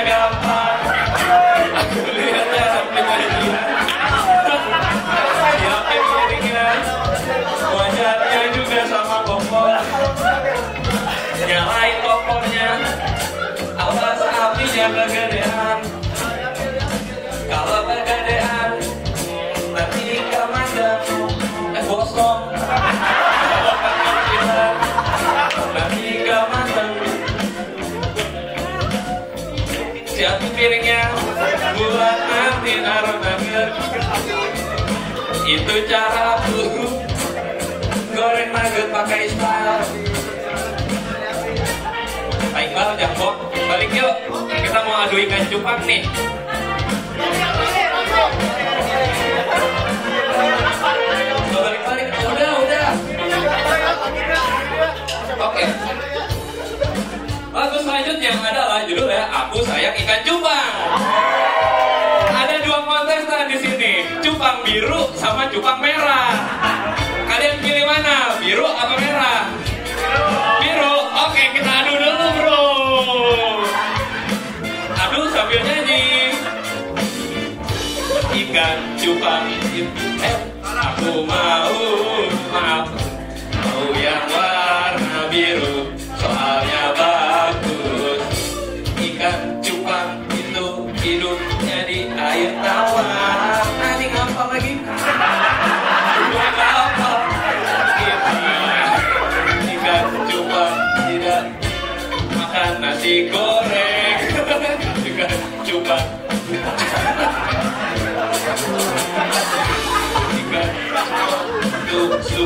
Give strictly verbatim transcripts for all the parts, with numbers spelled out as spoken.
gampang. Aku lihat cara pribadi. Siapin piringnya. Wajahnya juga sama kompor. Nyalain kompornya. Awas apinya kegedean. Kalau kegedean nanti kemadam. Eh bosong. Kalau kegedean nanti kemadam. Siapin piringnya buat nanti naruh nugget. Itu cara aku goreng nugget pakai style. Baik banget jambok. Balik yuk, kita mau adu ikan cupang nih. Balik-balik, udah, udah. Oke. Lagu selanjutnya adalah judulnya Aku Sayang Ikan Cupang. Ada dua kontestan di sini, cupang biru sama cupang merah. Kalian pilih mana? Biru apa merah? Biru. Oke, kita adu dulu, bro. Adu sambil nyanyi. Ikan cupang, eh, aku mau, maaf, mau yang warna biru, soalnya bagus. Ikan cupang itu hidupnya di air tawar. Nanti ngapa lagi? Gua ngapa? Ikan cupang tidak makan nasi goreng. Ikan cupang. Ikan tusuk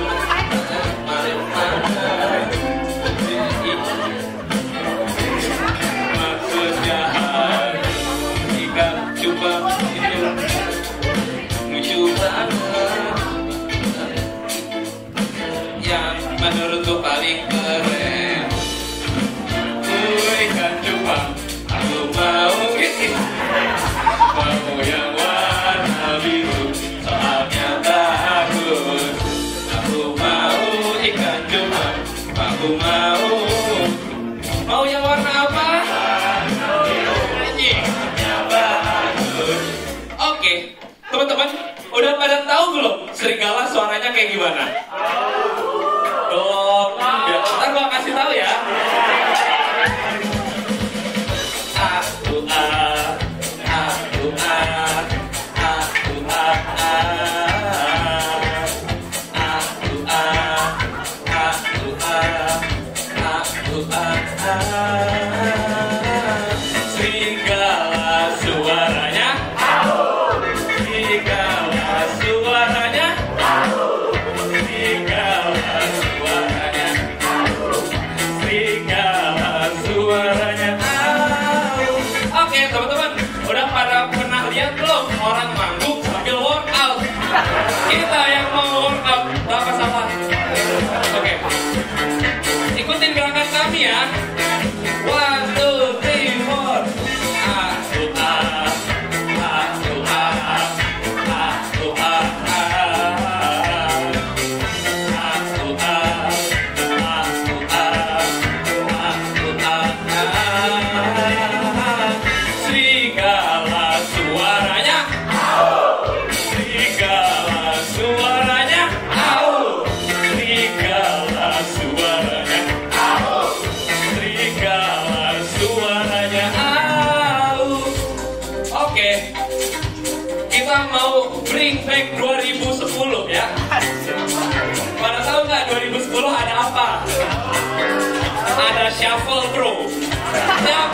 maksudnya ikan cupang itu lucu banget. Yang menurutku paling keren ikan cupang. Aku mau mau yang warna biru, soalnya bagus. Aku mau ikan cupang. Aku mau mau yang warna apa? Soalnya bagus. Oke, teman-teman, udah pada tahu belum serigala suaranya kayak gimana? Belum. Ya, ntar gua kasih tahu ya. Aku ah, aku ah, aku ah, aku ah, aku ah, aku ah. Serigala suaranya, serigala suaranya, serigala suaranya, serigala suaranya. Oke teman-teman, udah pada pernah lihat belum orang manggung sambil workout? Kita yang mau workout, apa salah? Oke, ikutin gerakan kami ya. One, two, three, four. Aku ah, aku ah, aku ah, aku ah, aku ah, aku ah. Serigala suaranya, serigala suaranya, serigala suaranya, serigala suaranya. Oke, kita mau bring back dua ribu sepuluh ya. Pada tahu nggak dua ribu sepuluh ada apa? Ada shuffle bro. Siap?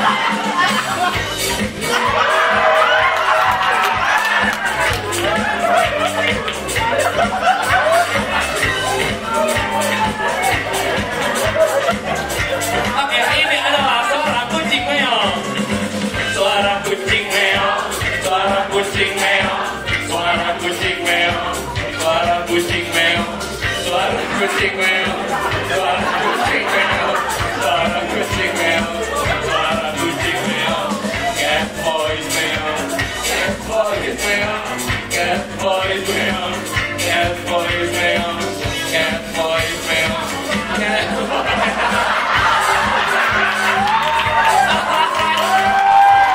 Oke, ini adalah suara kucing meong. Suara kucing meong, suara kucing meong, suara kucing meong, suara kucing meong, suara kucing meong, suara kucing meong, suara kucing meong, suara kucing meong. Cat boys meong, cat boys meong, cat boys meong, cat boys meong, cat boys meong, cat boys.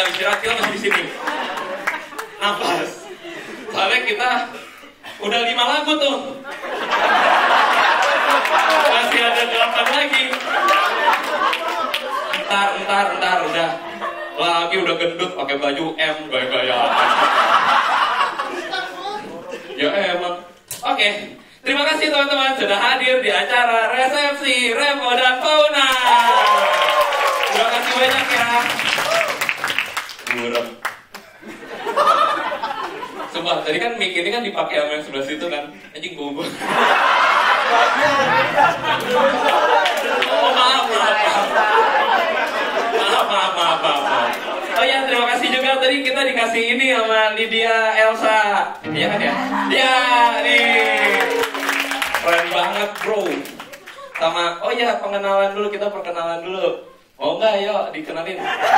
tinggal istirahat, kita masih di sini. Nafas. Soalnya kita udah lima lagu tuh. Masih ada delapan lagi. Ntar, ntar, ntar, udah. Lagi udah gendut pakai baju M, gaya-gaya. Ya emang. Oke. Terima kasih teman-teman sudah hadir di acara resepsi Revo dan Fauna. Terima kasih banyak ya. Burem. Sumpah, tadi kan mic ini kan dipakai sama yang sebelah situ kan. Anjing bubuk. Oh maaf, maaf, maaf. Maaf, maaf, maaf, maaf. Oh ya, terima kasih juga tadi kita dikasih ini sama Lydia Elsa. Iya kan ya? Ya, nih. Keren banget bro. Sama, oh ya pengenalan dulu, kita perkenalan dulu. Mau nggak, yuk dikenalin.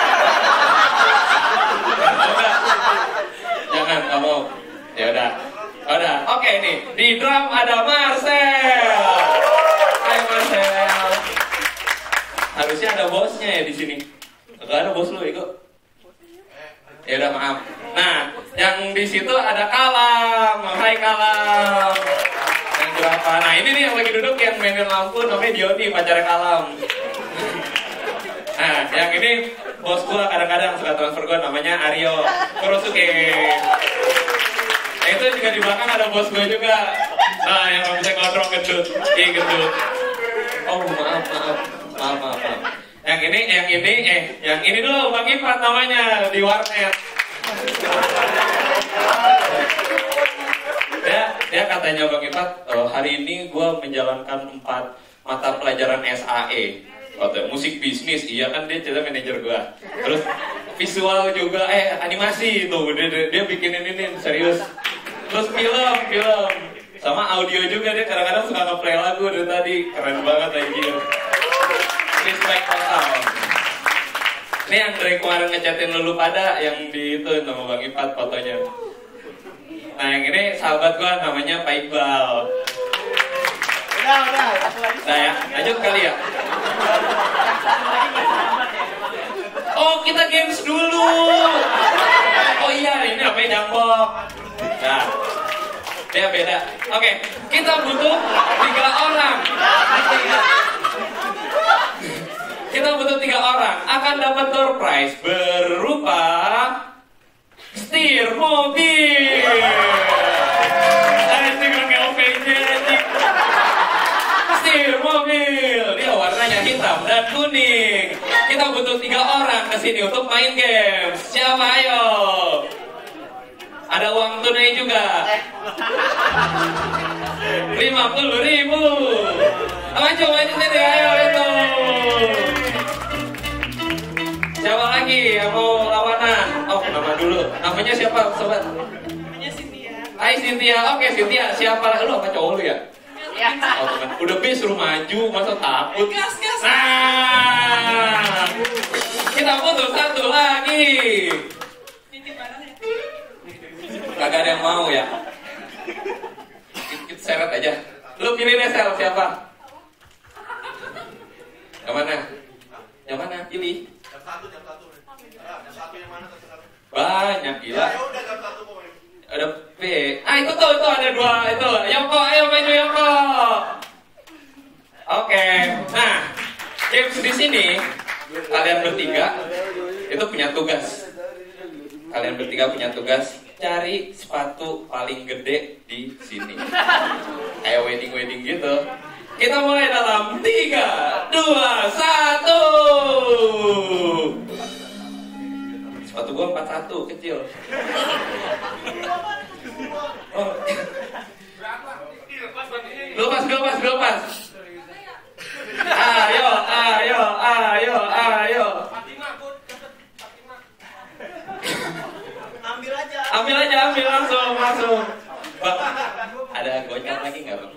Mau nggak? Jangan, nggak mau. Ya udah, udah. Oke nih, di drum ada Marcel. Hai Marcel. Harusnya ada bosnya ya di sini. Nggak ada bos lu, Ego. Ya udah maaf. Nah, yang di situ ada Kalam. Hai Kalam. Berapa? Nah ini nih yang lagi duduk yang mainin lampu namanya Dioti, pacarnya Kalam. Nah yang ini bos gua kadang-kadang suka transfer gua namanya Aryo Kurosuke. Nah itu juga di belakang ada bos gua juga. Nah yang rambutnya gondrong gendut, ih gendut. Oh maaf maaf maaf maaf. maaf. Yang ini yang ini eh yang ini dulu Bang Ipat namanya di warnet. Ya, ya katanya Bang Ipat, oh, hari ini gue menjalankan empat mata pelajaran S A E. Waktu musik bisnis, iya kan dia cerita manajer gue. Terus visual juga, eh animasi tuh, dia, dia, dia bikinin ini serius. Terus film, film, sama audio juga dia kadang-kadang suka nge-play lagu dari tadi, keren banget anjir. Respect total. Ini yang dari kemarin ngechatin lulu pada yang di itu nama Bang Ipat fotonya. Nah yang ini sahabat gua namanya Pak Iqbal. Udah, udah. Nah ya, lanjut kali ya. Oh kita games dulu. Oh iya ini namanya jambok. Nah, beda beda. Oke, kita butuh tiga orang. Kita butuh tiga orang akan dapat door prize berupa setir mobil. Anjing pakai O P J anjing. Setir mobil. Dia warnanya hitam dan kuning. Kita butuh tiga orang ke sini untuk main games. Siapa ayo? Ada uang tunai juga. lima puluh ribu. Maju maju sini ayo itu. Siapa lagi yang mau lawanan? Oh, nama dulu. Namanya siapa, sobat? Namanya Cynthia. Hai Cynthia. Oke, Cynthia. Siapa? Lu apa cowok lu ya? Ya. Oh, teman. Udah bis suruh maju, masa takut? Gas, gas. Nah, kita butuh satu lagi. Titip barang ya. Kagak ada yang mau ya? Kita seret aja. Lu pilih deh, Sel. Siapa? Yang mana? Yang mana? Pilih. Jam satu, jam satu. Jam satu yang mana? Banyak gila. Ya udah jam satu pokoknya. Ada P. Ah itu tuh itu ada dua itu. Yoko, ayo maju Yoko. Oke. Nah, games di sini kalian bertiga itu punya tugas. Kalian bertiga punya tugas cari sepatu paling gede di sini. Kayak wedding-wedding gitu. Kita mulai dalam tiga, dua, satu. Sepatu gua empat satu kecil. Oh. Lepas, lepas, lepas. Ayo, ayo, ayo, ayo. Ambil aja. Ambil aja, ambil langsung, langsung. Bang, ada gocap lagi nggak bang?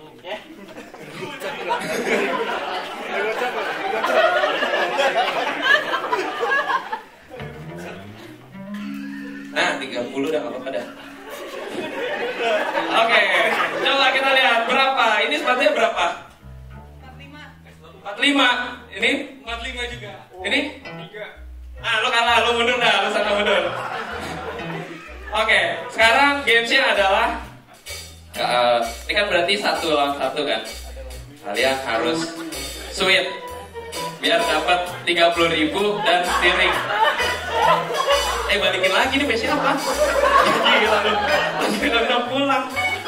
Nah, tiga puluh udah nggak apa-apa dah. Oke, coba kita lihat berapa. Ini sepatunya berapa? empat puluh lima. empat puluh lima. Ini? empat puluh lima juga. Ini? tiga. Ah, lu kalah, lu mundur dah, lu sana mundur. gamesnya adalah uh, ini kan berarti satu lawan satu kan. Kalian harus sweet biar dapat tiga puluh ribu dan steering. Eh balikin lagi nih P C apa? Gila lu, masih gak bisa pulang.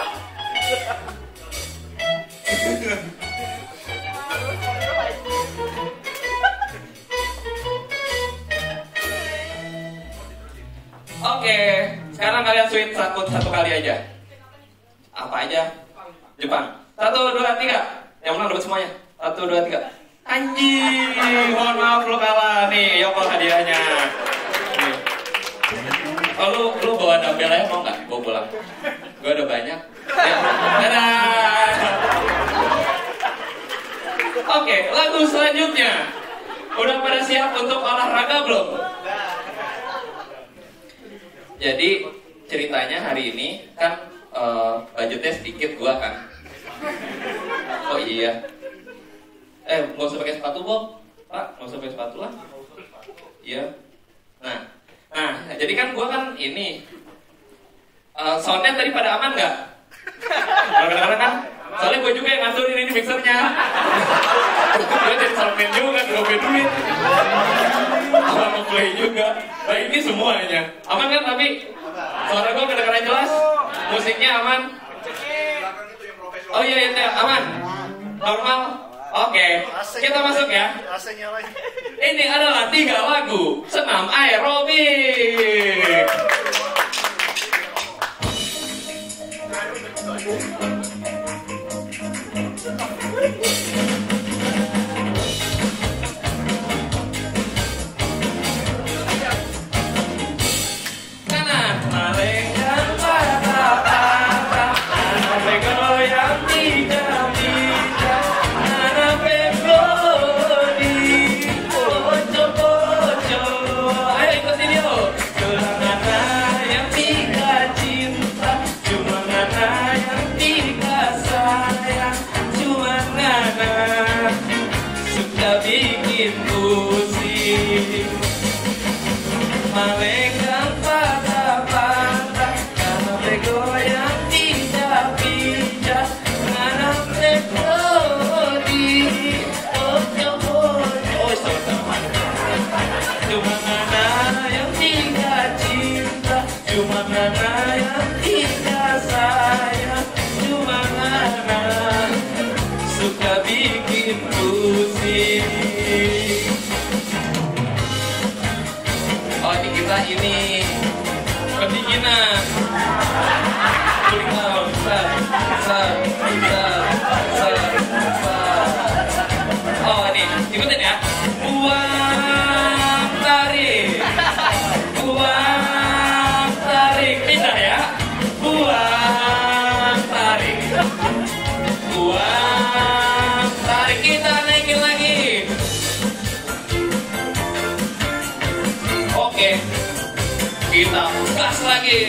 Oke, sekarang kalian sweet satu satu kali aja. Apa aja? Jepang. Satu, dua, tiga. Yang menang dapat semuanya. Satu, dua, tiga. Anjing, mohon maaf lo kalah nih. Yoko hadiahnya. Nih. Oh lu lu bawa dumbbell aja mau nggak? Bawa pulang. Gue ada banyak. Ya. Dadah. Oke, lagu selanjutnya. Udah pada siap untuk olahraga belum? Jadi ceritanya hari ini kan uh, budgetnya sedikit gua kan. Oh iya. Eh nggak usah pakai sepatu Bob, Pak, nggak usah pakai sepatu lah. Iya. Nah, nah jadi kan gua kan ini uh, soundnya tadi pada aman nggak? Kadang-kadang kan, soalnya gua juga yang ngaturin ini mixernya. Gua jadi soundman juga, gue duit. Sama play juga. Nah ini semuanya aman kan tapi suara gue kedengaran jelas, musiknya aman. Oh iya itu ya, aman, normal. Oke, kita masuk ya. Ini adalah tiga lagu senam aerobik. Malenggang patah-patah karena bergoyang tidak bijak, karena melodi oh cuma mana yang tidak cinta, cuma mana yang tidak sayang, cuma mana suka bikin pusing. Oh ini kita ini pendinginan. Cooling down, sat, sat, sat, sat, sat. Oh ini, ikutin ya. Buang tarik, buang tarik, pindah ya. Buang tarik, buang tarik, kita naikin lagi. Oke, kita gas lagi.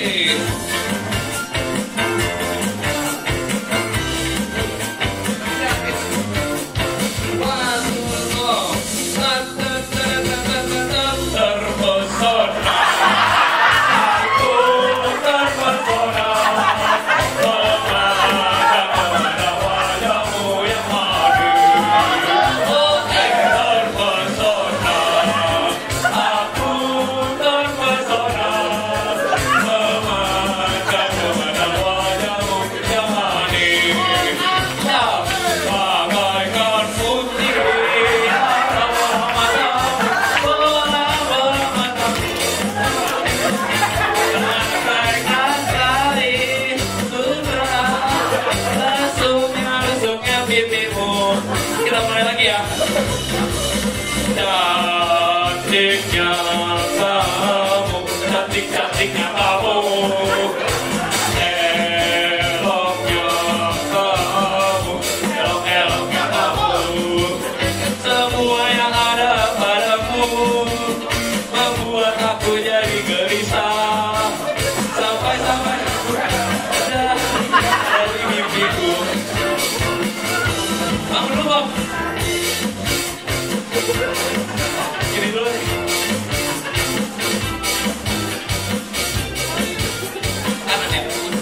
Cantiknya kamu, cantik-cantiknya kamu, eloknya kamu, elok-eloknya kamu. Semua yang ada padamu membuat aku jadi gelisah. Sampai-sampai udah dari mimpiku. Bangun dulu Bob. Gini dulu nih. Kanan ya.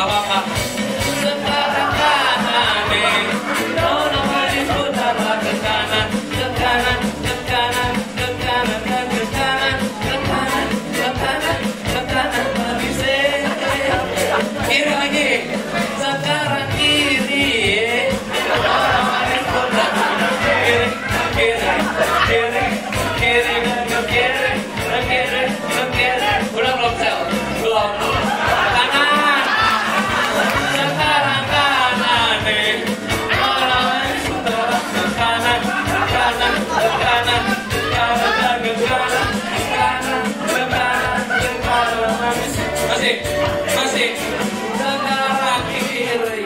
apa-apa. Sekarang kanan, nona manis putarlah ke kanan, ke kanan, ke kanan, ke kanan, dan ke kanan, ke kanan, ke kanan, ke kanan, manis. Kiri lagi. Sekarang kiri, nona manis putarlah kiri, kiri, kiri, kiri, dan ke kiri, ke kiri, ke kiri. Udah belum sel? Belum. Kanan. Sekarang kanan nih. Orang putar ke kanan, ke kanan, ke kanan, ke kanan, dan ke kanan, ke kanan, ke kanan, ke kanan. Masih, masih. Sekarang kiri.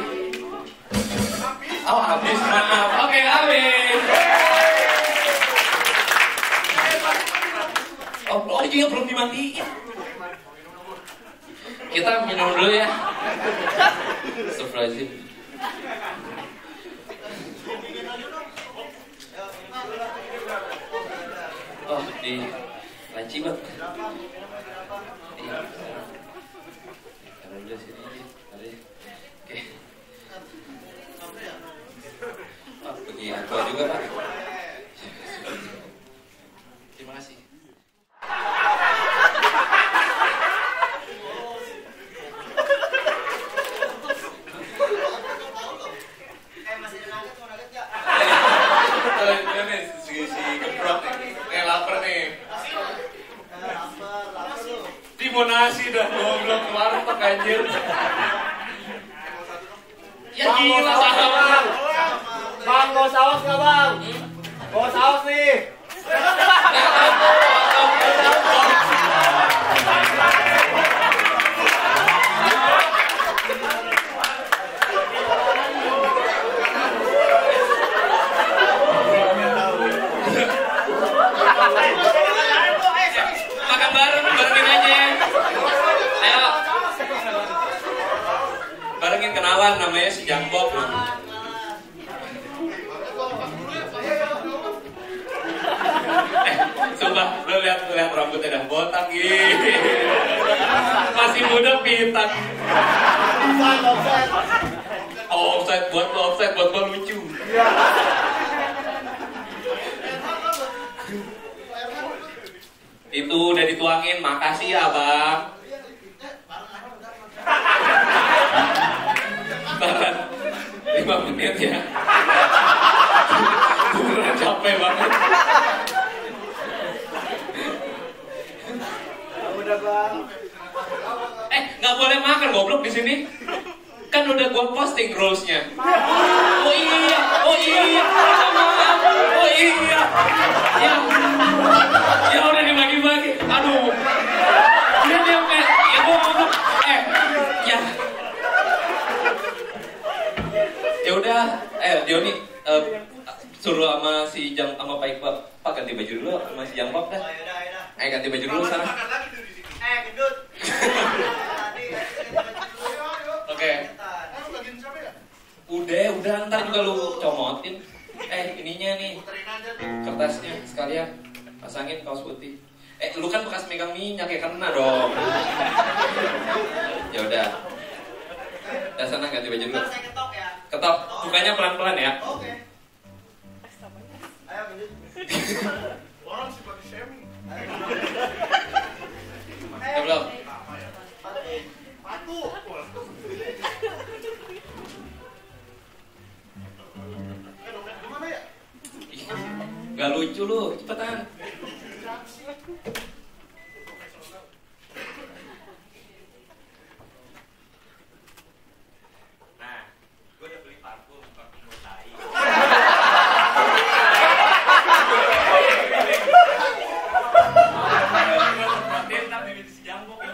Oh habis, maaf. Oke habis. Oh, oh iya belum dimatiin. Kita minum dulu ya. Surprise. Oh di laci banget. Iya. Kalau udah sini aja. Oke. Oh, pergi aku juga Pak. Terima kasih. Mau nasi dah, goblok warteg anjir. Ya gila sahabat. Bang, mau saus nggak bang? Mau saus nih. Makan bareng, barengin aja. Ayo. Barengin kenalan namanya si Jambok. Eh, coba lo lihat lihat rambutnya dah botak gitu. Masih muda pitak. Oh, offside buat lo, offside buat lo lucu. Itu udah dituangin, makasih ya bang. Tahan lima menit ya. Beneran capek banget. Udah bang. Eh, nggak boleh makan goblok di sini. Kan udah gua posting rules-nya. Oh iya, oh iya, maaf, oh iya. Ya, ya udah dibagi-bagi. Aduh, udah dia kayak, ya gua ngomong, eh, ya, ya udah, eh Joni, uh, suruh sama si Jang sama Pak Iqbal, Pak ganti baju dulu sama si Jang Bob dah. Eh ganti baju dulu sana. Eh, gendut. Oke. Udah, udah ntar juga lu comotin. Eh ininya nih, kertasnya sekalian pasangin kaos putih. Eh lu kan bekas megang minyak ya kena dong. Ya udah. Dah sana ganti baju dulu. Ketok, bukanya pelan-pelan ya. Oke. Ayo gendut. Orang sih body shaming. Ya belum. Patuh. Gak lucu lu, cepetan. Nah, gue udah beli parfum, parfum tai. Tapi bibit si Jambok ini.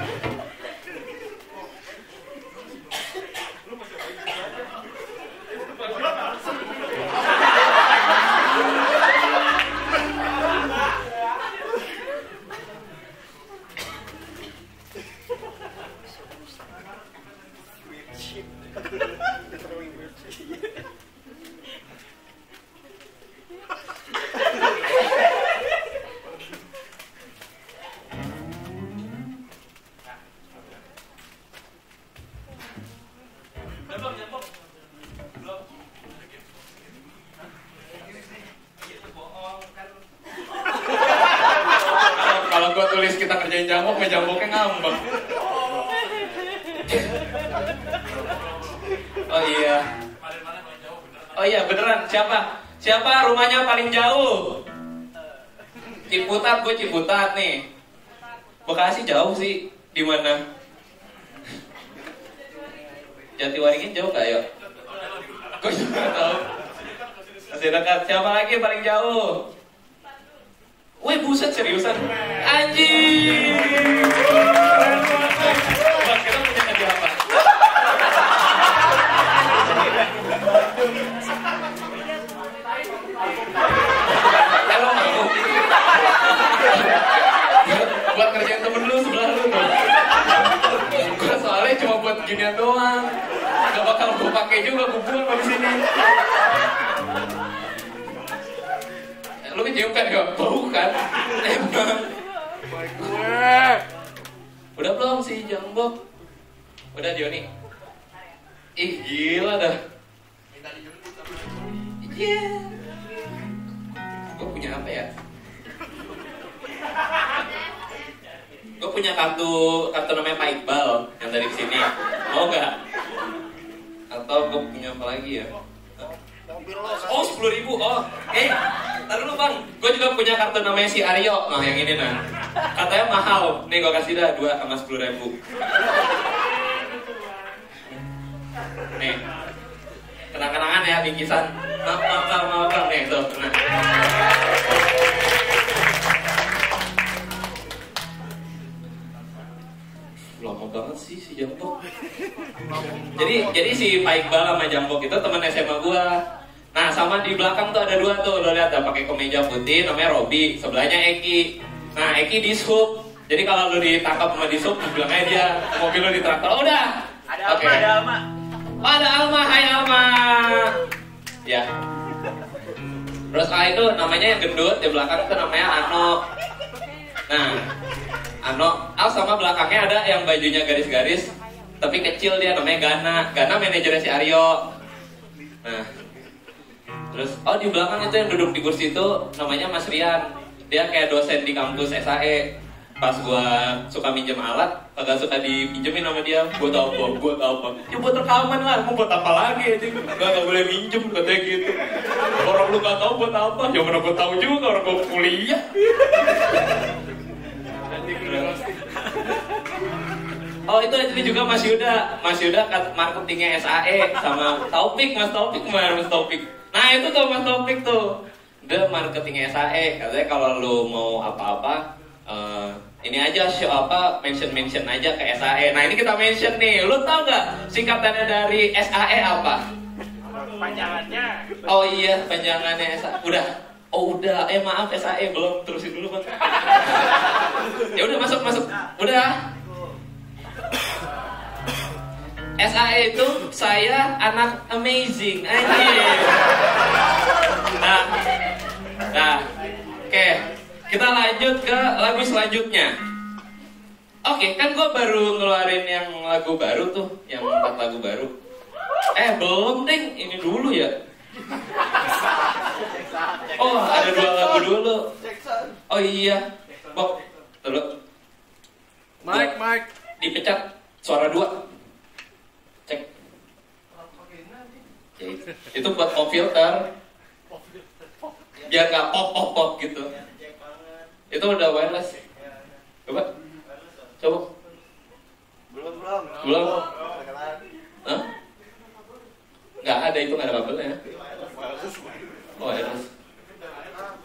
Kalau gua tulis kita kerjain jambok, me jamboknya ngambek. Oh iya. Oh iya beneran. Siapa? Siapa rumahnya paling jauh? Ciputat, gue Ciputat nih. Bekasi jauh sih. Di mana? Jatiwaringin jauh gak ya? Gue juga gak tahu. Masih dekat. Siapa lagi yang paling jauh? Wih buset seriusan. Anjing. Bang, kita punya hadiah apa? Kalau mau buat kerjaan temen lu sebelah lu tuh. Gue soalnya cuma buat ginian doang. Gak bakal gue pakai juga, gue buang habis ini. Lu kecium kan gak? Bau kan? Emang. Udah belum sih jambok? Udah Joni? Ih gila dah. Iya yeah. Gue punya apa ya? Gue punya kartu kartu namanya Pak Iqbal yang dari sini. Mau nggak? Atau gue punya apa lagi ya? Oh sepuluh ribu. Oh, eh, taruh dulu bang. Gue juga punya kartu namanya si Aryo. Nah yang ini nah. Katanya mahal. Nih gue kasih dah dua sama sepuluh ribu. Nih, kenang-kenangan ya bingkisan. Maaf, maaf, maaf, maaf, maaf. Nih tuh, nah. Lama banget sih si Jambok. Jadi jadi si Pak Iqbal sama Jambok itu teman S M A gua. Nah sama di belakang tuh ada dua tuh, lo lihat ada pakai kemeja putih, namanya Robi, sebelahnya Eki. Nah Eki di sub. Jadi kalau lo ditangkap sama di sub, bilangnya dia mobil lo ditraktor. Oh, udah. Ada Oke. Alma, ada Alma. Oh, ada Alma, hai Alma. Ya. Terus A itu namanya yang gendut, di belakang itu namanya Ano. Nah, Ano, Al sama belakangnya ada yang bajunya garis-garis, tapi kecil dia namanya Gana. Gana manajernya si Aryo. Nah, terus oh di belakang itu yang duduk di kursi itu namanya Mas Rian. Dia kayak dosen di kampus S A E. Pas gua suka minjem alat, kagak suka dipinjemin sama dia. Buat apa? Buat apa? Ya buat rekaman lah. Mau buat apa lagi? Gak gak boleh minjem katanya gitu. Orang lu gak tahu buat apa? Ya mana gua tahu juga orang gua kuliah. Oh itu itu juga Mas Yuda, Mas Yuda marketingnya S A E sama Taufik, Mas Taufik kemarin Mas Taufik. Nah itu tuh Mas Taufik tuh, dia marketingnya S A E. Katanya kalau lu mau apa-apa, uh, ini aja show apa mention mention aja ke S A E. Nah ini kita mention nih, lu tau gak singkatannya dari S A E apa? Panjangannya. Oh iya panjangannya S A E. Udah. Oh udah, eh maaf S A E belum, terusin dulu bang. Ya udah masuk masuk, udah. S A E itu saya anak amazing, anjir. Nah, nah, oke, kita lanjut ke lagu selanjutnya. Oke, kan gue baru ngeluarin yang lagu baru tuh, yang empat lagu baru. Eh belum ding, ini dulu ya. Oh ada dua lagu dulu. Oh iya, Bob, dulu. Mike, Mike. Dipecat suara dua. Cek. Itu buat pop filter. Biar nggak pop pop pop gitu. Itu udah wireless. Coba. Coba. Belum, belum. Belum. Hah? Nggak ada itu, nggak ada kabelnya. Oh wireless.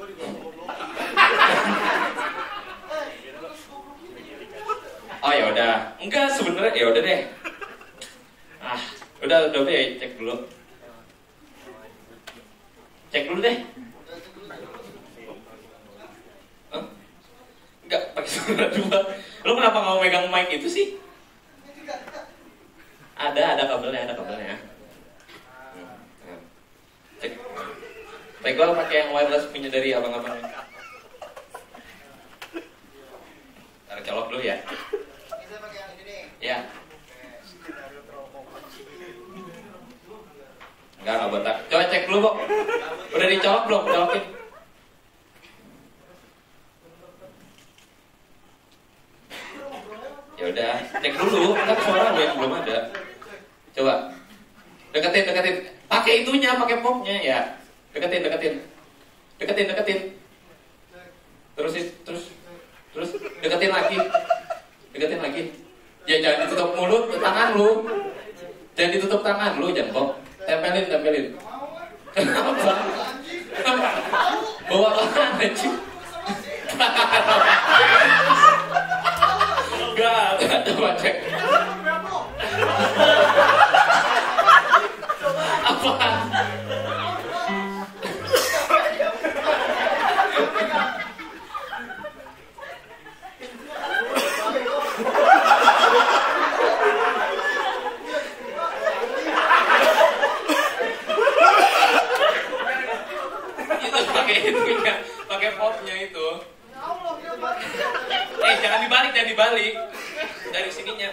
Oh ya udah. enggak sebenarnya ya udah deh. Ah, udah udah deh, cek dulu. Cek dulu deh. Hah? Enggak pakai suara dua. Lo kenapa nggak mau megang mic itu sih? Ada, ada kabelnya, ada kabelnya. Cek. Baiklah pakai yang wireless punya dari abang-abang. Taruh colok dulu ya. Kita pakai yang ini nih. Ya. Enggak, enggak botak. Coba cek dulu, Bok. Udah dicolok belum? Colokin. Ya udah, cek dulu. Kan suara lo yang belum ada. Coba. Deketin, deketin. Pakai itunya, pakai popnya ya. Deketin, deketin. Deketin, deketin. Terusin, terus. Terus deketin lagi. Deketin lagi. Ya jangan ditutup mulut, tangan lu. Jangan ditutup tangan lu, jangkok. Tempelin, tempelin. Kenapa? Bawa apaan, anjing? Enggak, enggak, coba cek. Apaan? Pakai popnya itu. Eh jangan dibalik, jangan dibalik. Dari sininya.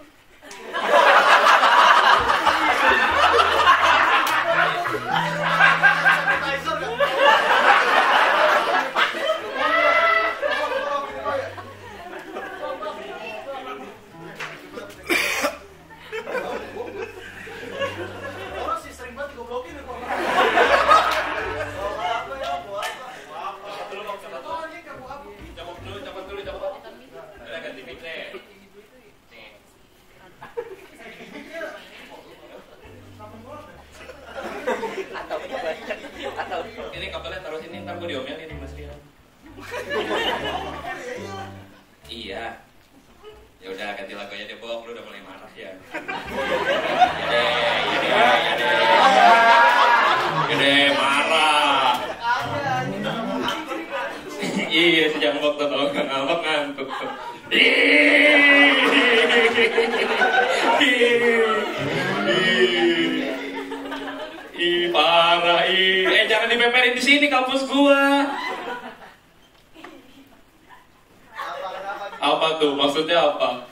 Ini kabelnya taruh sini, ntar gue diomelin nih Mas Rian. Iya. Ya udah ganti lagu aja deh, Bok. Lu udah mulai marah ya. Ya deh, ya deh, ya deh. Ya deh, marah. Iya, si Jambok tuh kalau nggak ngambek ngantuk tuh. Ih, parah, ih. Eh, jangan dipeperin di sini kampus gua. Apa tuh? Maksudnya apa?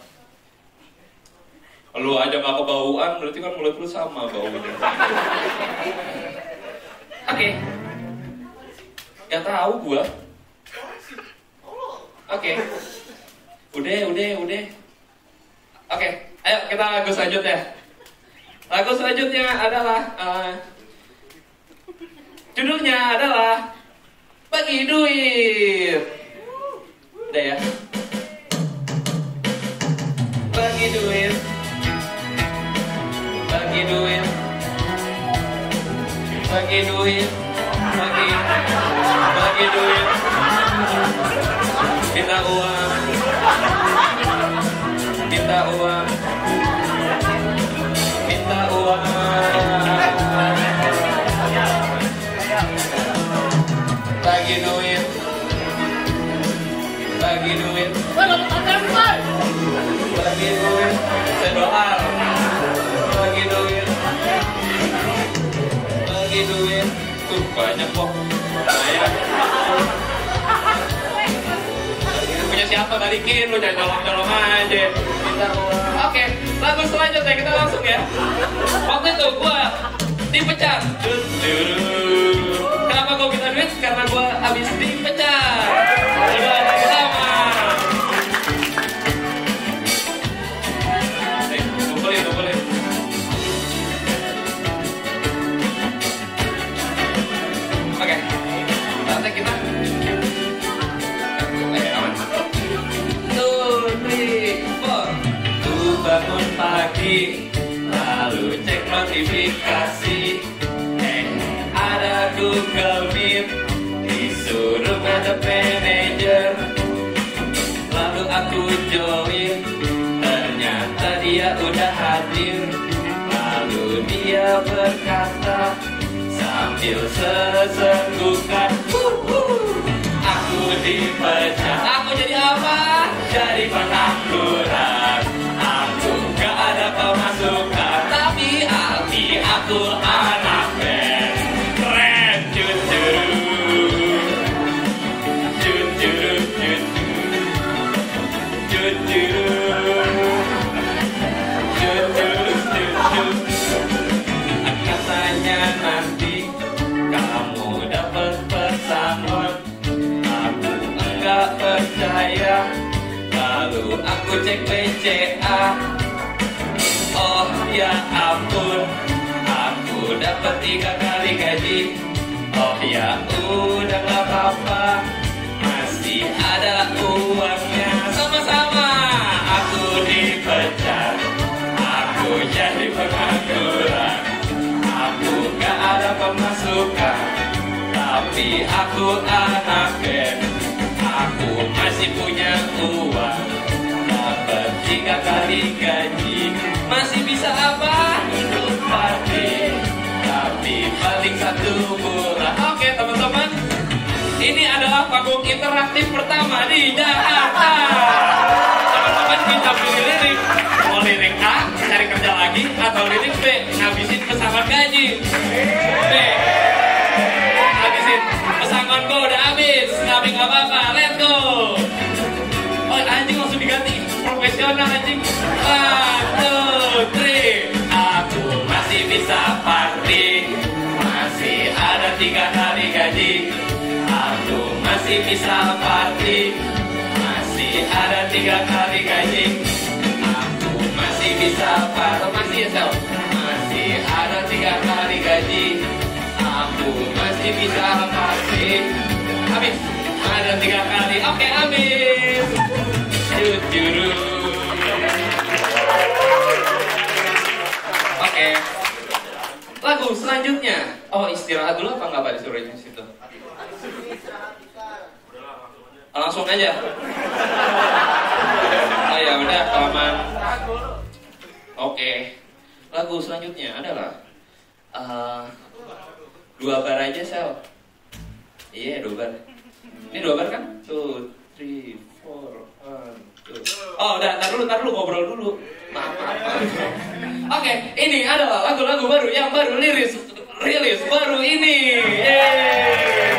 Lu aja gak kebauan, berarti kan mulut lu sama baunya. Oke. Gak tahu gua. Oke. Udah, udah, udah. Oke, ayo kita lagu selanjutnya. Lagu selanjutnya adalah uh, judulnya adalah Bagi Duit. Udah ya. Bagi duit, bagi duit, bagi duit, bagi, bagi duit, minta uang, minta uang, minta uang, bagi duit, bagi duit, bagi duit, sedoar, bagi duit, bagi duit, tuh banyak kok, banyak. Punya siapa balikin, lu jangan colong-colong aja. Oke, lagu selanjutnya kita langsung ya. Waktu itu gua dipecat. Kenapa gua minta duit? Karena gua habis dipecat. Udah lagi sama. Kumpulin, kumpulin. Oke, nanti kita. Oke, aman. Two, three, four. Ku bangun pagi, lalu cek notifikasi. Eh, ada Google Meet, disuruh ngadep manajer. Lalu aku join, dia udah hadir. Lalu dia berkata sambil sesenggukan, aku dipecat. Aku jadi apa? Jadi pengangguran. Aku gak ada pemasukan, tapi hati aku anak band. Keren, jujur, jujur, jujur, jujur, jujur. Katanya nanti kamu dapat pesangon. Aku enggak percaya. Lalu aku cek B C A. Oh ya ampun, aku dapat tiga kali gaji. Oh ya udah gak apa-apa, masih ada uangnya. Sama-sama aku dipecat, aku jadi pengangguran. Aku gak ada pemasukan, tapi aku anak band. Aku masih punya uang, dapat tiga kali gaji. Masih bisa apa? Hidup party, tapi paling satu bulan. Oke teman-teman, ini adalah panggung interaktif pertama di Jakarta. Teman-teman bisa pilih lirik. Mau lirik A, cari kerja lagi, atau lirik B, ngabisin pesangon gaji. B, ngabisin pesangon gue udah habis, tapi gak apa-apa, let's go. Oh anjing langsung diganti, profesional anjing. One, two, three. Aku masih bisa party, masih ada tiga kali gaji. Aku masih bisa party, masih ada tiga kali gaji. Aku masih bisa party, masih ya sel, masih ada tiga kali gaji. Aku masih bisa party, habis ada tiga kali. Oke habis. Jujur. Oke. Lagu selanjutnya. Oh istirahat dulu apa nggak Pak disuruh di situ? Langsung aja. Oh ya udah kelamaan. Oke. Lagu selanjutnya adalah uh, dua bar aja sel. Iya yeah, dua bar. Ini dua bar kan? Two, three, four, one, two. Oh udah, tar dulu, tar dulu ngobrol dulu. Maaf, maaf, maaf. Oke, ini adalah lagu-lagu baru yang baru liris rilis baru ini. Yeay.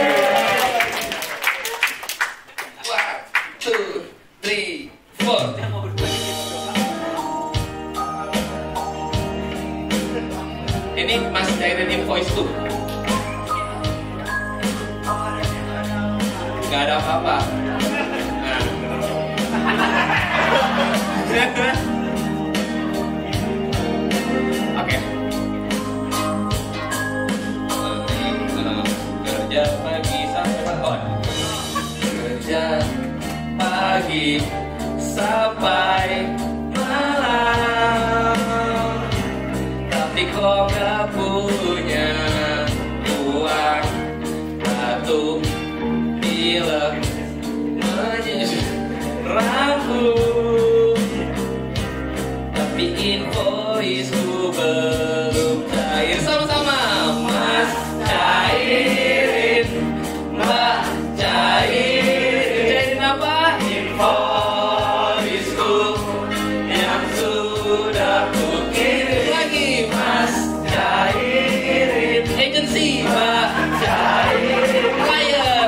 One, two, three, four. Ini Mas Jairin Voice tuh. Gak ada apa-apa. Nah. Oke. Kerja pagi sampai oh. Kerja pagi sampai malam, tapi kok gak punya uang satu pilek menyisir rambut, tapi invoice-ku belum cair. Sama-sama Mas cairin, Mbak cairin. Cairin apa? Invoice-ku yang sudah ku kirim. Lagi Mas cairin. Agency Mbak cairin. Klien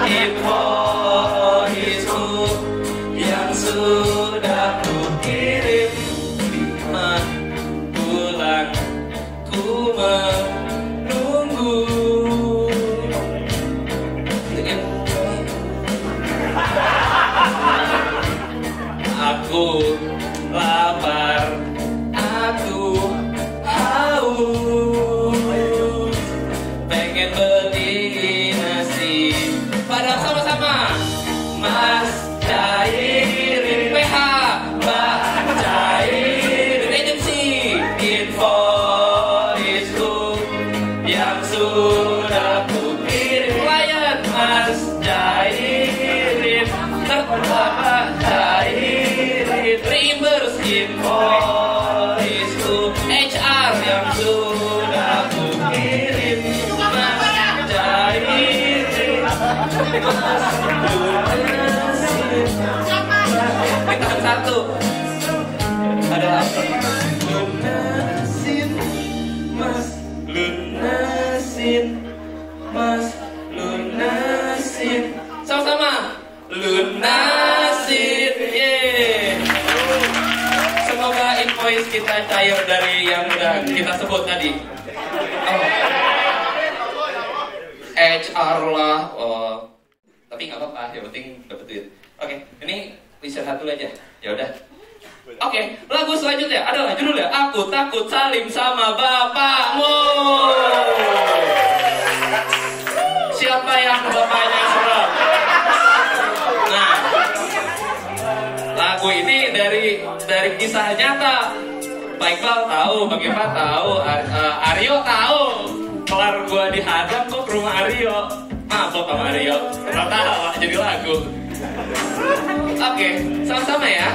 invoice-ku yang sudah ku kirim. Lima bulan ku menunggu. Aku lapar, aku haus, pengen beli nasi. Padahal sama-sama Mas cairin P H, Mbak cairin agency. Invoice-ku yang sudah ku kirim. Klien Mas cairin, terutama cairin. Reimburse invoice to H R yang sudah ku kirim. Mas cair Mas satu adalah lunasin, Mas lunasin, Mas lunasin, sama-sama lunasin, yeay. Semoga invoice kita cair dari yang udah kita sebut tadi. Oh. H R lah, oh. Tapi nggak apa-apa, yang penting dapet duit. Oke, ini istirahat dulu aja. Ya udah. Oke, lagu selanjutnya adalah judulnya Aku Takut Salim Sama Bapakmu. Siapa yang bapaknya serem? Nah, lagu ini dari dari kisah nyata. Pak Iqbal tahu, Bang Iqbal tahu, Ar uh, Aryo tahu. Kelar gua dihadap kok ke rumah Aryo. Maaf loh Pak Aryo, ternyata jadi lagu. Oke, sama-sama ya.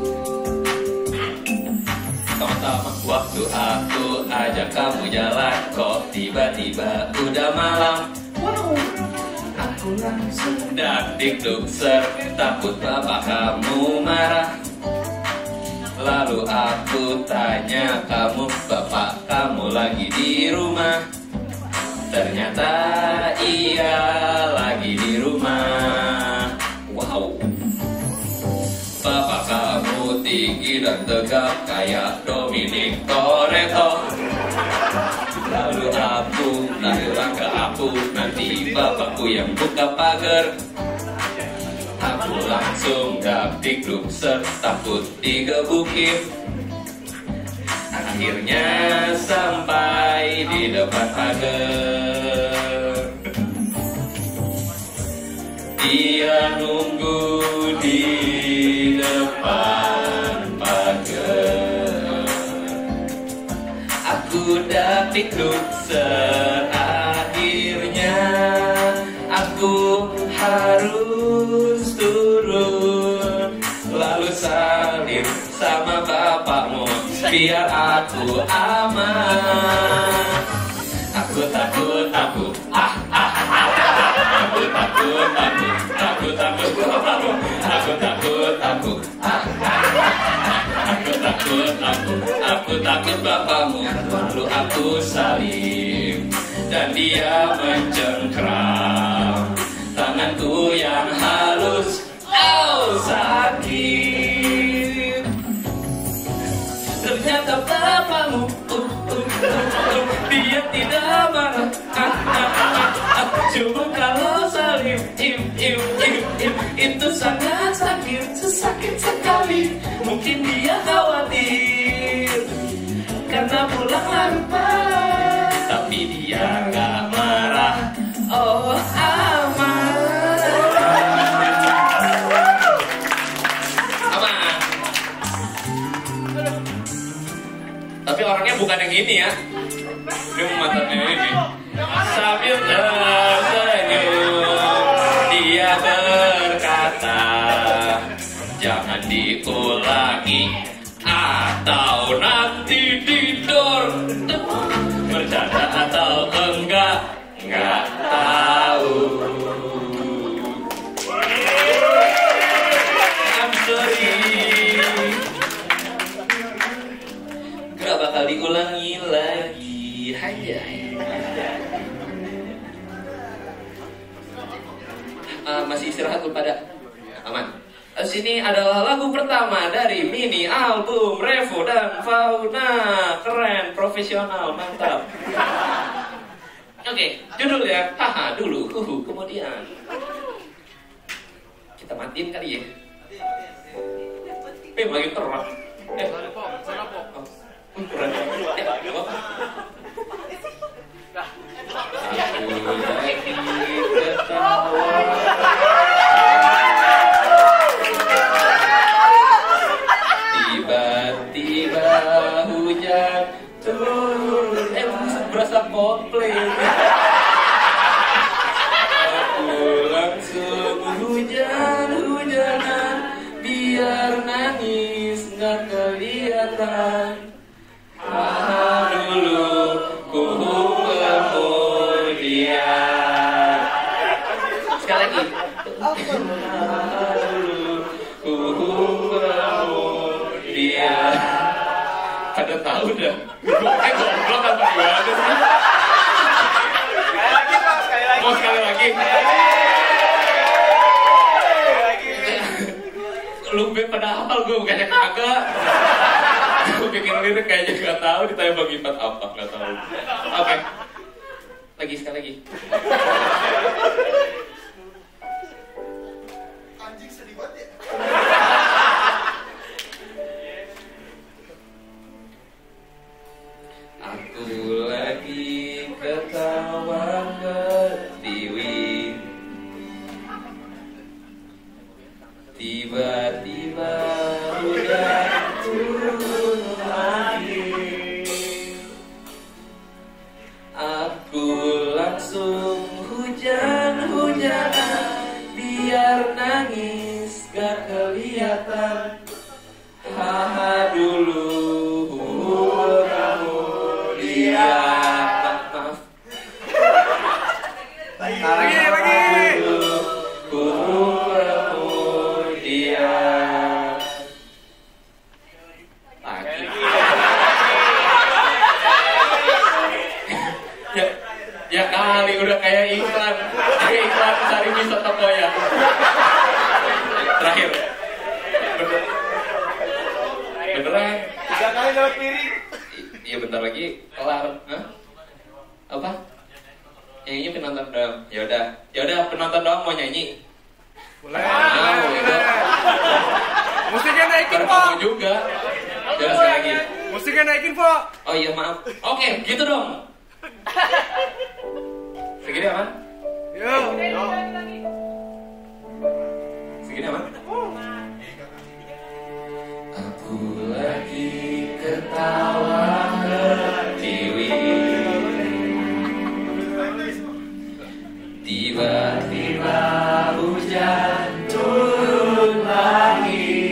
Sama-sama. Waktu aku ajak kamu jalan, kok tiba-tiba udah malam. Wow. Aku langsung dakdikduk ser, takut bapak kamu marah. Lalu aku tanya kamu, bapak kamu lagi di rumah? Ternyata iya lagi di rumah. Wow. Bapak kamu tinggi dan tegap kayak Dominic Toretto. Lalu aku bilang ke aku, nanti bapakku yang buka pagar. Aku langsung dakdikduk ser, takut digebukin. Akhirnya sampai di depan pagar. Dia nunggu di depan pagar. Aku dakdikduk ser, akhirnya aku harus turun. Lalu salim sama bapakmu biar aku aman. Aku takut, aku ah ah ah. Aku takut, aku aku takut, aku takut, aku ah ah. Aku takut, aku aku takut bapakmu. Lalu aku salim dan dia mencengkram tanganku yang halus. Oh sakit. Ternyata bapakmu uh, uh, uh, uh, dia tidak marah. Ah, ah, ah, ah. Cuma kalau salim im, im, im, im, itu sangat sakit, sesakit sekali. Mungkin dia khawatir karena pulang lambat, tapi dia gak marah. Oh aman. Aman. Tapi orangnya bukan yang ini ya. Dia mematahkan ini. Sambil tersenyum, dia berkata, jangan diulangi atau nanti tidur. Bercanda atau enggak, enggak tahu. I'm sorry. Gak bakal diulangi lagi. Hanya uh, masih istirahat belum pada? Aman. Sini adalah lagu pertama dari mini album Revo dan Fauna. Keren, profesional, mantap. Oke, okay, judulnya haha dulu, uhu, kemudian kita matiin kali ya. Eh, lagi terang. Eh, sana po. Oh, kurang. Eh, gak apa-apa. Aku lagi ketawa. Tiba-tiba hujan turun. Eh, berasa Coldplay. Aku langsung hujan-hujanan biar nangis nggak kelihatan. kelihatan. Ah dulu ku kemudian. Sekali lagi. Ah dulu ku kemudian. Ada tahu dah. Gue kayak goblok apa gimana sih? Sekali lagi Pak, sekali lagi. Mau sekali lagi? Lu be pada hafal, gue bukannya kagak. Gue bikin lirik kayaknya gak tahu, ditanya Bang Ipat apa, gak tahu. Oke, lagi sekali lagi. Anjing sedih banget ya. Aku lagi ketawa ketiwi, tiba-tiba hujan turun lagi. Aku langsung hujan-hujanan, biar nangis gak kelihatan. Haha dulu kamu lihat. Maaf. Lagi, lagi. Kemudian lagi. Ya, ya kali udah kayak iklan, kayak iklan cari bisa toko ya. Terakhir. Bener. Beneran. Tiga kali dapat piring. Iya bentar lagi kelar. Hah? Apa? Nyanyi penonton doang. Ya udah, ya udah penonton doang mau nyanyi. Boleh. Mau, gitu. Musiknya naikin, Ntar Pak. kamu juga. Ya udah sekali lagi. Musiknya naikin, Pak. Oh iya maaf. Oke, gitu dong. Segini aman? Yuk. Segini aman? Aku lagi ketawa ketiwi, tiba-tiba hujan turun lagi.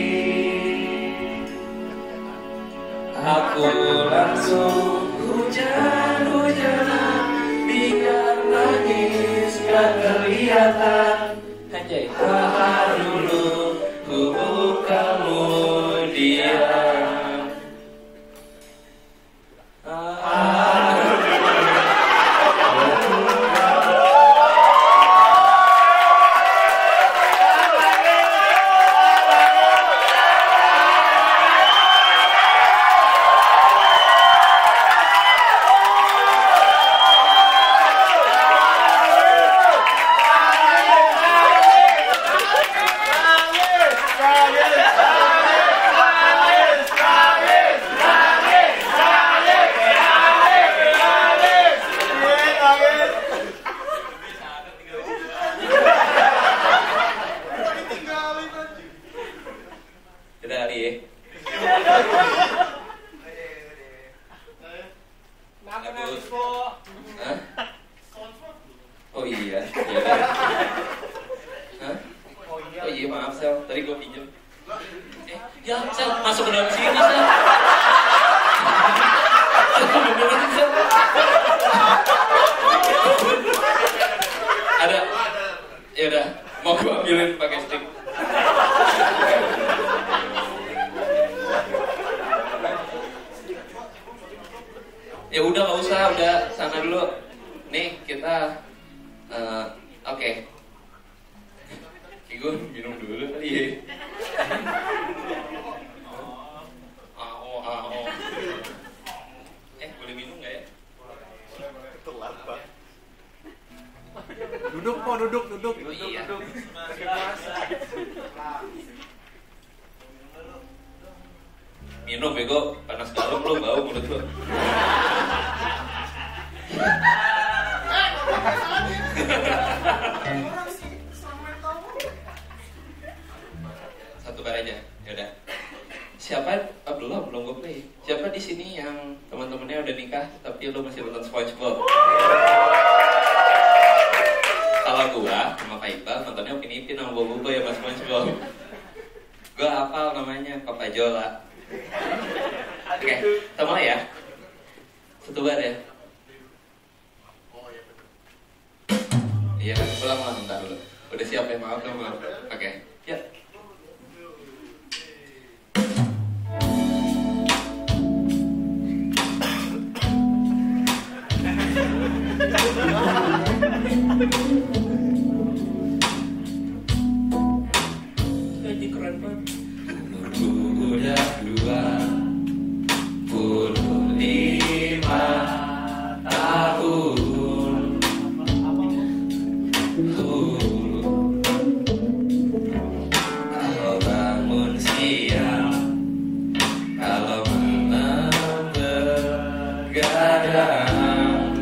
Aku langsung hujan-hujanan, biar nangis gak kelihatan. Anjay. Haha dulu ku kemudian. Ah. Udah hari ya. Bagus. Hah? Oh iya, iya. Hah? Oh iya maaf Sel, tadi gue pinjem. Eh, ya Sel, masuk ke dalam sini Sel. Beneran Sel. Ada. Ya udah, mau gue ambilin pakai stick. Ya udah nggak usah, udah sana dulu. Nih kita, uh, oke. Okay. Gue minum dulu kali ya. Ao, ao. Eh boleh minum nggak ya? Telat, Pak. Duduk, Pak, duduk, duduk, Oh, duduk, iya. duduk. Minum bego, panas galau lo, bau mulut lo. Satu bar aja, yaudah. Siapa? Abdullah belum gue play. Siapa di sini yang teman-temannya udah nikah tapi lo masih nonton SpongeBob? Kalau gua sama Pak Iqbal nontonnya Upin Ipin sama Bobo Bobo ya Mas SpongeBob. Gua hafal namanya Papa Jola. Oke, kita mulai ya. Satu bar ya. Iya, pulang lah bentar dulu. Udah siap ya, maaf dong belum. Oke, ya. Gaji keren banget. Udah dua puluh lima tahun. Kalau bangun siang, kalau malam begadang,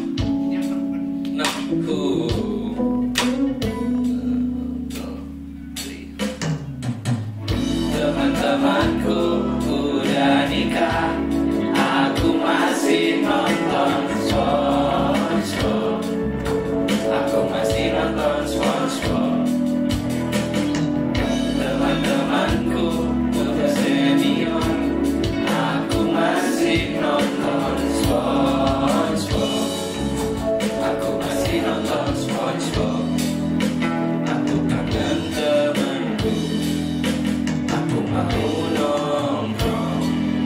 nafku teman-temanku udah nikah, aku masih nonton SpongeBob, aku masih nonton SpongeBob. Teman-temanku udah senior, aku masih nonton SpongeBob, aku masih nonton SpongeBob. Aku kangen temanku, aku mau nongkrong.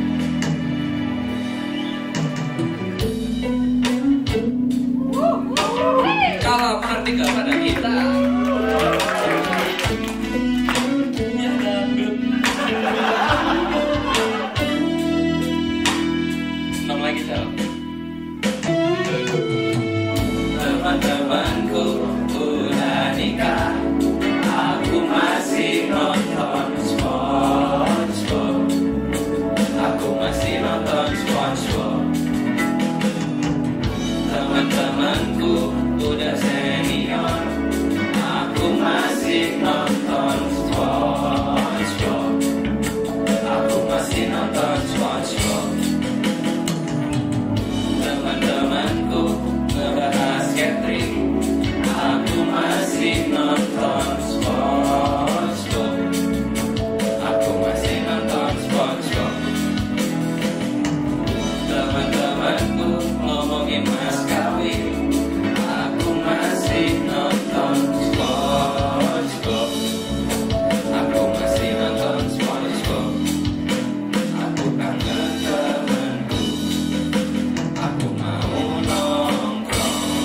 Kalau nanti kepada kita ya dangdut. Enam lagi Sel. Teman-temanku udah nikah, aku masih nonton SpongeBob, aku masih nonton SpongeBob. Teman-temanku udah senior, aku masih nonton SpongeBob, aku masih nonton SpongeBob. Teman-temanku ngebahas catering, aku masih nonton SpongeBob, aku masih nonton SpongeBob. Teman-temanku ngomongin mas kawin, aku masih nonton SpongeBob, aku masih nonton SpongeBob. Aku kangen temanku, aku mau nongkrong.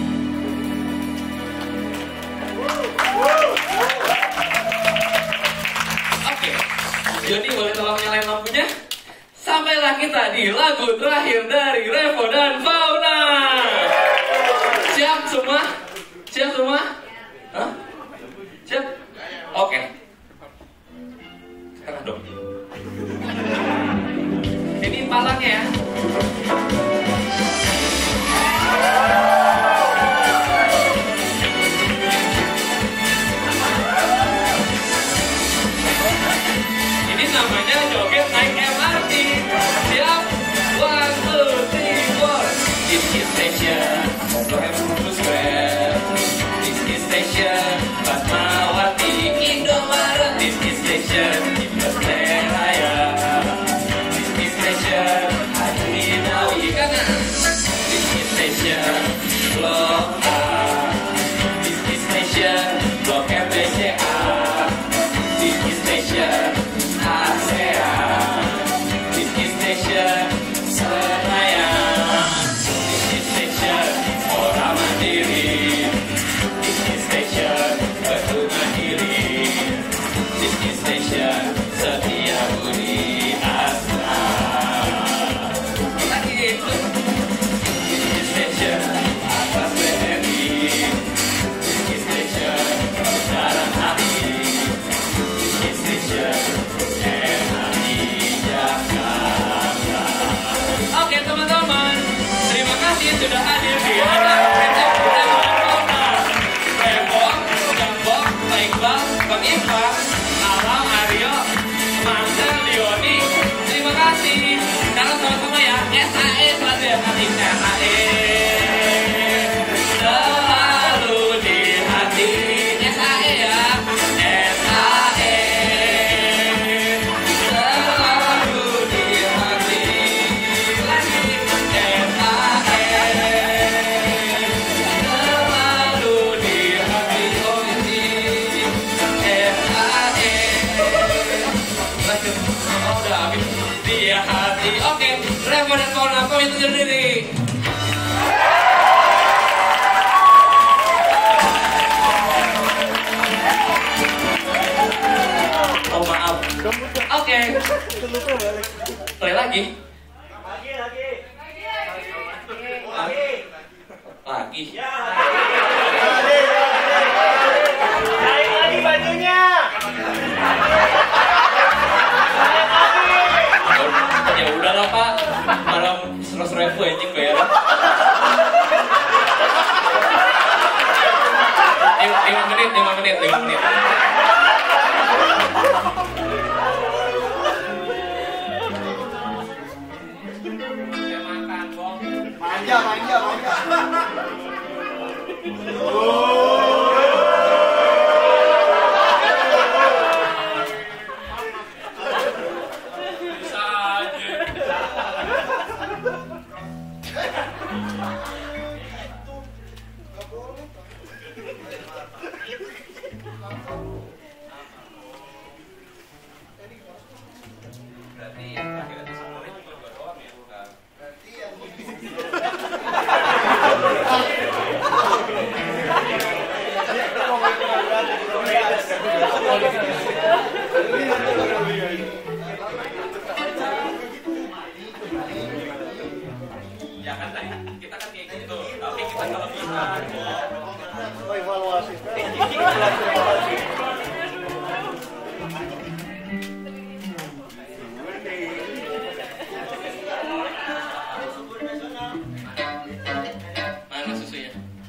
Oke, Joni boleh tolong nyalain lampunya? Sampailah kita di lagu terakhir dari Revo dan Fauna. Siap semua? Siap semua? Hah? Siap? Oke. Sekarang dong. Ini palangnya ya. Ini namanya joget naik M R T. Siap? One, two, three, four. This is station, Gohem Square. This is station, Fatmawati, Indomaret. This is station, Indosat Raya. This is station, Haji Nawawi kanan. This is station, Blok A. This is station, Blok M B C A. This is station, ASEAN. This is station, Senayan. This is station, Orang Mandiri. This is station, Batu Mandiri. This is station, Setiabudi Astra. Lagi itu. This is station, Atas B R I. This is station, Jalan Hati. This is station, M R T Jakarta. Oke teman-teman, terima kasih sudah hadir di acara Revo dan Fauna. Revo, Jambok, Pak Iqbal, Bang Iqbal, Alam, Aryo, Marcel, Dioni. Terima kasih. Sekarang sama-sama ya, S A E selalu ya hati. S A E selalu di hati. S A E ya. S A E selalu hati. Oke, Revo dan Fauna pamit undur diri. Oh maaf. Oke. Play lagi. Lagi, lagi. Lagi. Lagi. Naik lagi bajunya. Naik lagi. Ya udahlah Pak, malam seratus ribu anjing bayar. Lima menit, lima menit, lima menit. Saya makan, Bong. Manja, manja, manja. Bisa aja. Berarti yang terakhir ada semuanya cuma dua doang ya, bukan? Berarti yang Ya kan tadi kita kan kayak gitu, tapi kita kelebihan. Evaluasi. Mana susunya?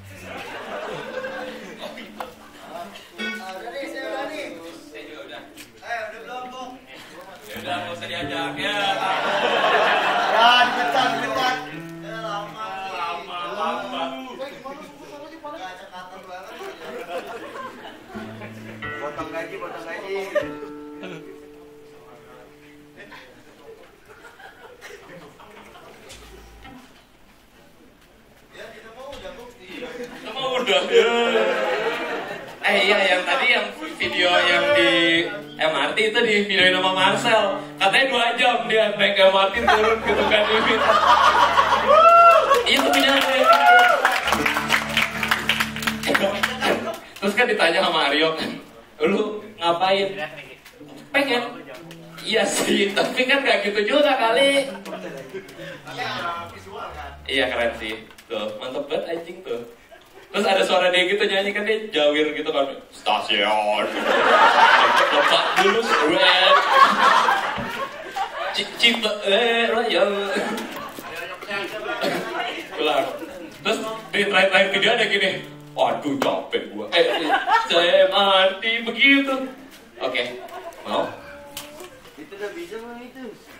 Ah, udah nih, saya udah nih. Saya juga udah. Eh, udah belum, Bung? Ya udah, nggak usah diajak ya. Ya, dipecat, dipecat. Ya, lama. Lama, lama. Nggak cekatan banget. Potong gaji, potong gaji. Ya, kita mau udah, Bung. Kamu udah ya. Eh iya, yang tadi yang video yang di M R T itu di videoin sama Marcel. Katanya dua jam dia naik M R T turun gitu kan limit. Itu punya gue. Terus kan ditanya sama Aryo kan, lu ngapain? Pengen. Iya sih, tapi kan gak gitu juga kali. Ya, visual kan. Iya keren sih. Tuh, mantep banget anjing tuh. Terus ada suara dia gitu nyanyi kan dia jawir gitu kan. Stasiun. Lepak dulu red. Cipe eh royal. Kelar. Terus di terakhir video ada gini. Waduh capek gua. Eh, saya mati begitu. Oke. Mau? Itu udah bisa belum itu?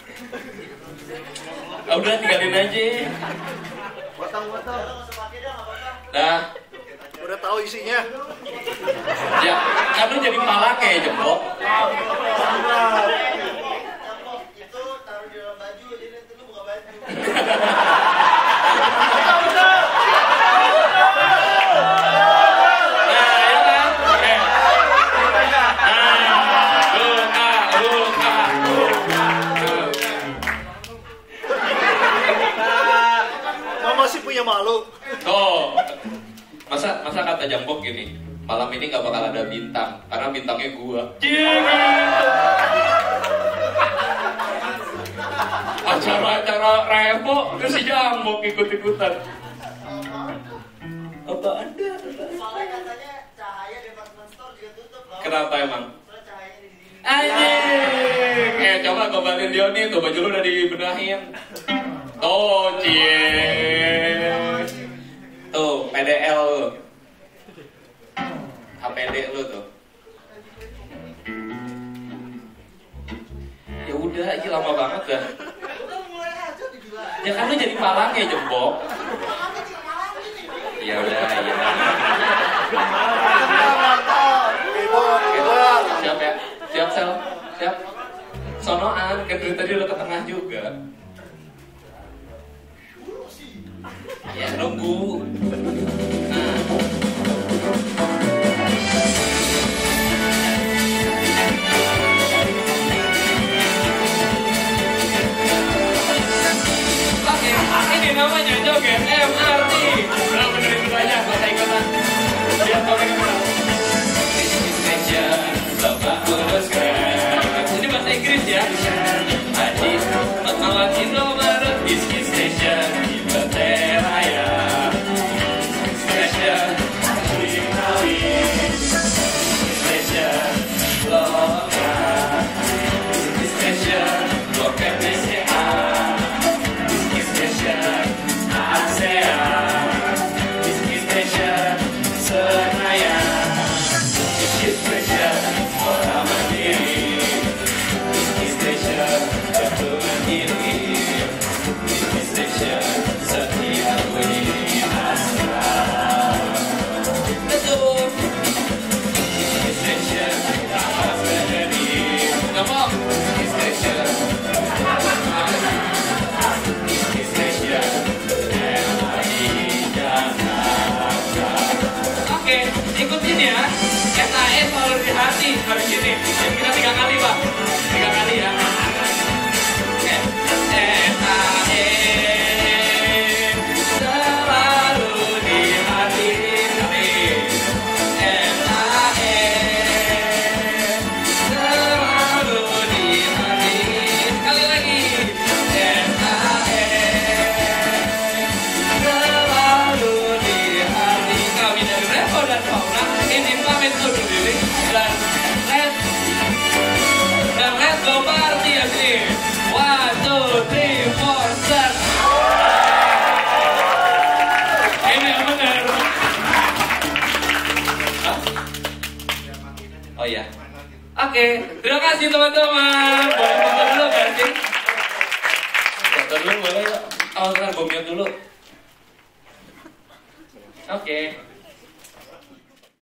Ah, udah tinggalin aja. Potong-potong. Nggak usah pakai dah, nggak potong. Dah. Udah tahu isinya. Ya, kan lu jadi palake jempol. Tampok itu taruh di dalam baju, jadi nanti lu buka baju. Nah, ya kan? Eh. Nah, luka, luka, luka. Mama sih punya malu. Tuh. Masa masa kata Jambok gini, malam ini gak bakal ada bintang karena bintangnya gua. Acara-acara Revo terus si Jambok ikut-ikutan. Apa anda? Soalnya katanya cahaya department store juga tutup loh. Kenapa emang? Soalnya cahayanya di sini. Anjing. Eh coba gombalin Dioni tuh baju lu udah dibenahin. Tuh cie. Tuh P D L lu. H P D lu tuh. Ya udah, ini lama banget dah. Udah mulai aja dibilang. Ya kan lu jadi palang ya jempol. Malamnya sih, malam ini. Ya udah, ya. Siap ya, siap sel, siap. Sonoan, kan dari tadi lu ke tengah juga. Ya nunggu. Nah. namanya joget M R T. Udah bener ikut aja, gak usah ikutan. Biar kau yang kenal. Business station, Bapak Urus Keren. Ini bahasa Inggris ya. Adi, Mawat Indomaret, Business station, Ibadah Raya. Business station, Binawi. Business station, Lokal. Business station, Lokal B C A. Business station, ASEAN. Business station, Senayan. Business station, Kota Mandiri. Business station, Betul Mandiri. Business station, Setiabudi Astra. Betul. Business station, Tapas Berdiri. Ngomong. Business station, Business station, M R T Jakarta. Oke, ikutin ya. S A E selalu di hati habis ini. Jadi kita tiga kali, Pak. Tiga kali ya. Oke. S A E selalu di hati kami. S A E selalu di hati. Sekali lagi. S A E selalu di hati kami. Dari Revo dan Fauna ini pamit undur diri dan let's dan let's go party ya sini. One, two, three, four, start. Ini yang benar. Hah? Oh iya. Oke, terima kasih teman-teman. Boleh foto dulu kan sih? Foto dulu boleh. Oh, ntar gue mute dulu. Oke.